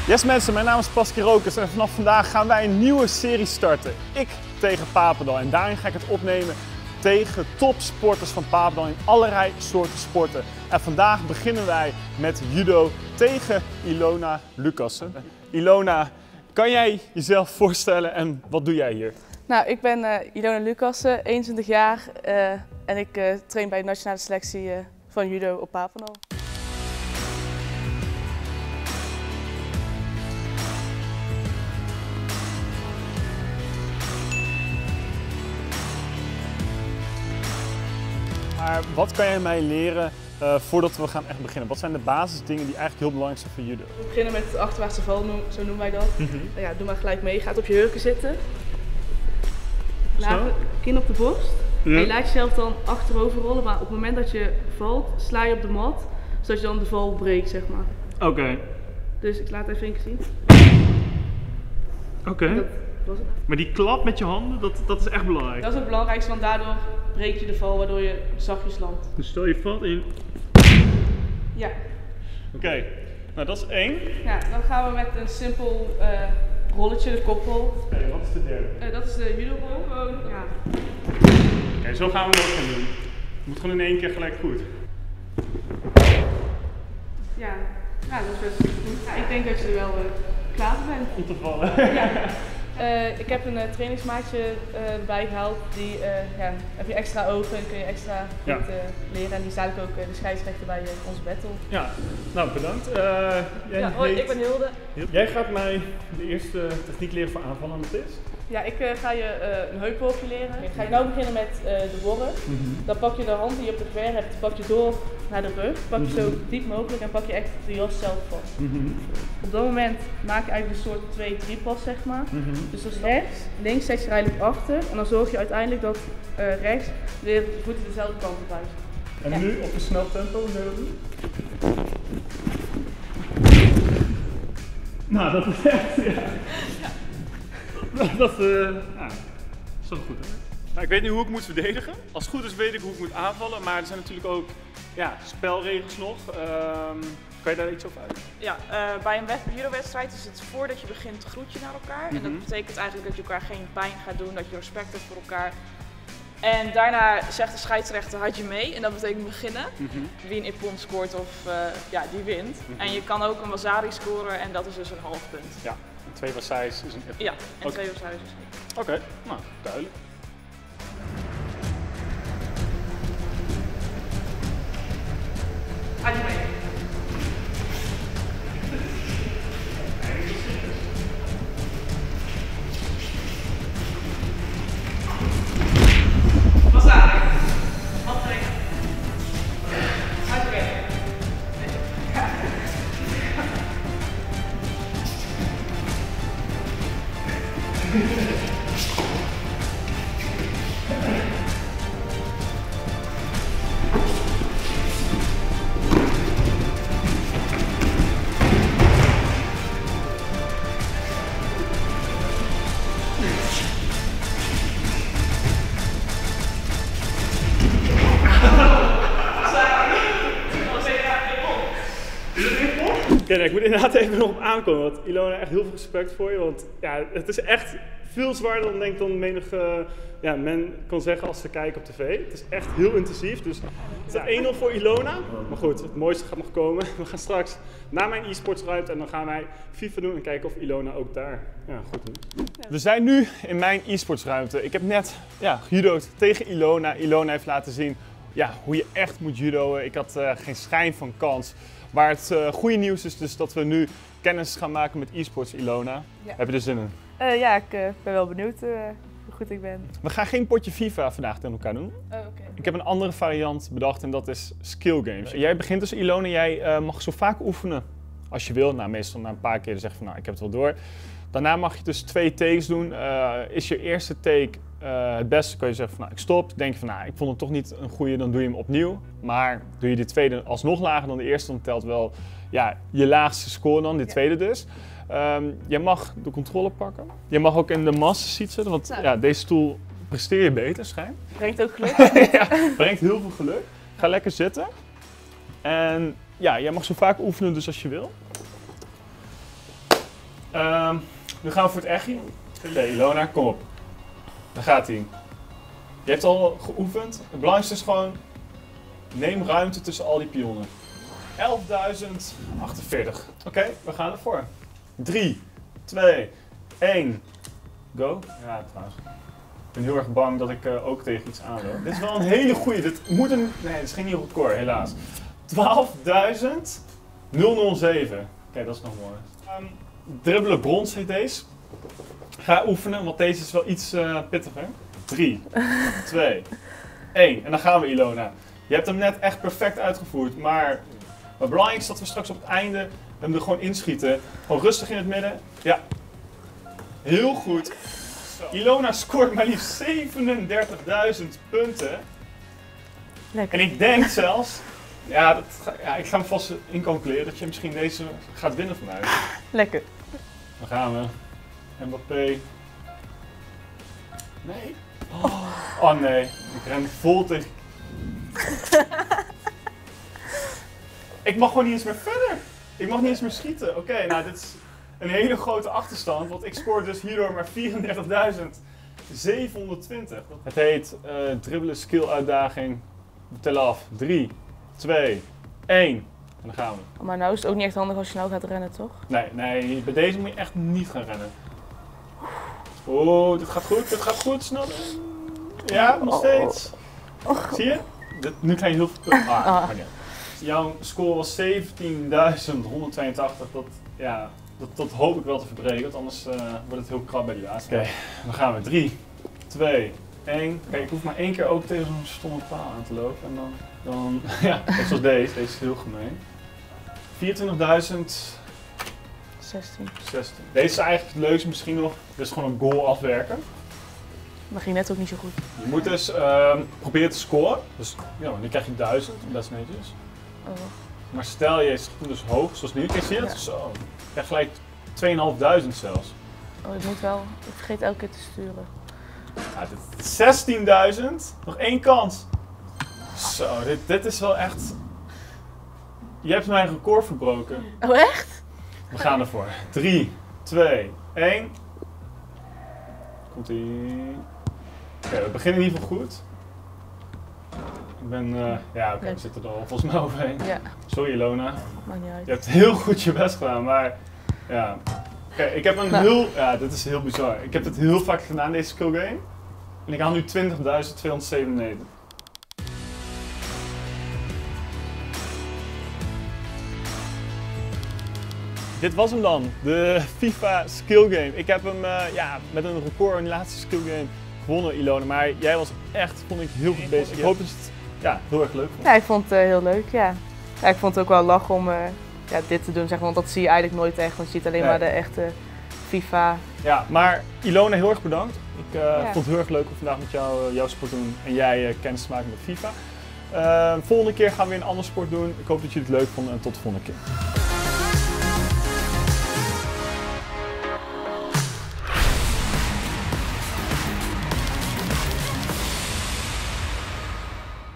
Yes mensen, mijn naam is Pascal Rokers en vanaf vandaag gaan wij een nieuwe serie starten. Ik tegen Papendal en daarin ga ik het opnemen tegen topsporters van Papendal in allerlei soorten sporten. En vandaag beginnen wij met judo tegen Ilona Lucassen. Ilona, kan jij jezelf voorstellen en wat doe jij hier? Nou, ik ben Ilona Lucassen, 21 jaar en ik train bij de nationale selectie van judo op Papendal. Maar wat kan jij mij leren voordat we gaan echt beginnen? Wat zijn de basisdingen die eigenlijk heel belangrijk zijn voor judo? We beginnen met het achterwaartse val, zo noemen wij dat. Ja, doe maar gelijk mee. Je gaat op je hurken zitten. Kin op de borst. Ja. En je laat jezelf dan achterover rollen, maar op het moment dat je valt, sla je op de mat, zodat je dan de val breekt, zeg maar. Oké. Dus ik laat het even één keer zien. Oké. Maar die klap met je handen, dat is echt belangrijk. Dat is het belangrijkste, want daardoor breek je de val, waardoor je zachtjes landt. Dus stel je valt in. Ja. Oké, nou dat is 1. Ja, dan gaan we met een simpel rolletje, de koprol. Oké, wat is de derde? Dat is de judo-rol, gewoon, ja. Oké, zo gaan we dat gaan doen. Het moet gewoon in één keer gelijk goed. Ja, nou, dat is best goed. Ja, ik denk dat je er wel klaar voor bent. Om te vallen. Ja. Ik heb een trainingsmaatje erbij gehaald, die heb je extra ogen en kun je extra goed leren. En die staat ook de scheidsrechter bij onze battle. Ja, nou bedankt. Hoi, ik ben Hilde. Jij gaat mij de eerste techniek leren voor aanvallen aan de tis. Ja, ik ga je een heupworpje leren. Ik ga je nou beginnen met de worp. Dan pak je de hand die je op de geweer hebt, pak je door naar de rug. Pak je zo diep mogelijk en pak je echt de jas zelf vast. Op dat moment maak je eigenlijk een soort 2-3 pas, zeg maar. Dus dat is rechts, links zet je er eigenlijk achter. En dan zorg je uiteindelijk dat rechts weer de voeten dezelfde kant op uit. En nu op een snel tempo, hoe zou je dat doen? Nou, dat is echt, ja. Dat is wel goed, hè? Nou, ik weet niet hoe ik moet verdedigen. Als het goed is weet ik hoe ik moet aanvallen, maar er zijn natuurlijk ook spelregels nog. Kan je daar iets over uit? Ja, bij een judo-wedstrijd is het voordat je begint groet je naar elkaar. En dat betekent eigenlijk dat je elkaar geen pijn gaat doen, dat je respect hebt voor elkaar. En daarna zegt de scheidsrechter had je mee en dat betekent beginnen. Wie een ippon scoort of die wint. En je kan ook een wasari scoren en dat is dus een half punt. Ja, 2 wasai's is een ippon. Ja, en 2 wasari's is een ippon. Oké, nou duidelijk. Had je mee? Ja, ik moet inderdaad even nog op aankomen, want Ilona, echt heel veel respect voor je, want ja, het is echt veel zwaarder dan denk dan menig men kan zeggen als ze kijken op tv. Het is echt heel intensief, dus het is 1-0 voor Ilona. Maar goed, het mooiste gaat nog komen. We gaan straks naar mijn e-sportsruimte en dan gaan wij FIFA doen en kijken of Ilona ook daar goed doet. We zijn nu in mijn e-sportsruimte. Ik heb net gejudo'd tegen Ilona. Ilona heeft laten zien hoe je echt moet judoën. Ik had geen schijn van kans. Maar het goede nieuws is dus dat we nu kennis gaan maken met e-sports, Ilona. Ja. Heb je er zin in? Ja, ik ben wel benieuwd hoe goed ik ben. We gaan geen potje FIFA vandaag tegen elkaar doen. Ik heb een andere variant bedacht en dat is skill games. Jij begint dus, Ilona, jij mag zo vaak oefenen als je wil. Nou, meestal na een paar keer zeg je van nou, ik heb het wel door. Daarna mag je dus 2 takes doen. Is je eerste take het beste, kun je zeggen van nou, ik stop. Denk je van nou, ik vond het toch niet een goede, dan doe je hem opnieuw. Maar doe je de tweede alsnog lager dan de eerste, dan telt wel je laagste score dan, de tweede dus. Je mag de controle pakken. Je mag ook in de master seat zitten, want deze stoel presteer je beter, schijn. Brengt ook geluk. Brengt heel veel geluk. Ga lekker zitten. En jij mag zo vaak oefenen dus als je wil. Nu gaan we voor het echtje. Oké, Ilona, kom op. Daar gaat hij. Je hebt al geoefend. Het belangrijkste is gewoon, neem ruimte tussen al die pionnen. 11.048. Oké, we gaan ervoor. 3, 2, 1, go. Ja, trouwens. Ik ben heel erg bang dat ik ook tegen iets aanloop. Dit is wel een hele goeie. Dit moet een... Nee, dit is geen nieuw record, helaas. 12.007. Oké, dat is nog mooi. Dribbelen brons heet deze. Ga oefenen, want deze is wel iets pittiger. 3, 2, 1. En dan gaan we, Ilona. Je hebt hem net echt perfect uitgevoerd, maar het belangrijkste is dat we straks op het einde hem er gewoon inschieten. Gewoon rustig in het midden. Ja. Heel goed. Ilona scoort maar liefst 37.000 punten. Lekker. En ik denk zelfs, ik ga hem vast incalculeren dat je misschien deze gaat winnen van mij. Lekker. Dan gaan we. Mbappé. Nee. Oh nee, ik ren vol tegen... Ik mag gewoon niet eens meer verder. Ik mag niet eens meer schieten. Oké, nou dit is een hele grote achterstand, want ik scoor dus hierdoor maar 34.720. Het heet dribbelen skill uitdaging. Tel af. 3, 2, 1. En dan gaan we. Maar nou is het ook niet echt handig als je nou gaat rennen, toch? Nee, bij deze moet je echt niet gaan rennen. Oh, dit gaat goed, snel. Ja, nog steeds. Zie je? Nu krijg je heel veel punten. Maar niet. Jouw score was 17.182. Dat hoop ik wel te verbreken, want anders wordt het heel krap bij die laatste. Oké, dan gaan we. 3, 2, 1. Kijk, ik hoef maar één keer ook tegen zo'n stomme paal aan te lopen. En dan ja, zoals deze. Deze is heel gemeen. 24.000. 16. Deze is eigenlijk het leukste misschien nog. Dit is gewoon een goal afwerken. Dat ging net ook niet zo goed. Je moet dus proberen te scoren. Dus ja, dan krijg je 1000, best netjes. Oh. Maar stel je schiet dus hoog, zoals nu. Kijk, zie je dat? Ja. Zo. Je krijgt gelijk 2.500 zelfs. Oh, ik moet wel. Ik vergeet elke keer te sturen. Ja, 16.000. Nog één kans. Zo, dit is wel echt... Je hebt mijn record verbroken. Oh, echt? We gaan ervoor. 3, 2, 1. Komt-ie. Oké, we beginnen in ieder geval goed. Ik ben... we zitten er al volgens mij overheen. Ja. Sorry, Ilona. Maakt niet uit. Je hebt heel goed je best gedaan, maar... Ja. Kijk, ik heb een heel... Ja, dit is heel bizar. Ik heb het heel vaak gedaan, deze skill game. En ik haal nu 20.297. Dit was hem dan, de FIFA skill game. Ik heb hem met een record in de laatste skill game gewonnen, Ilona. Maar jij was echt, vond ik, heel goed bezig. Ik hoop dat je het heel erg leuk vond. Ja, ik vond het heel leuk, ja. Ik vond het ook wel lachen om dit te doen, zeg maar, want dat zie je eigenlijk nooit echt. Want je ziet alleen maar de echte FIFA. Ja, maar Ilona, heel erg bedankt. Ik vond het heel erg leuk om vandaag met jou jouw sport doen en jij kennis te maken met FIFA. Volgende keer gaan we weer een andere sport doen. Ik hoop dat jullie het leuk vonden en tot de volgende keer.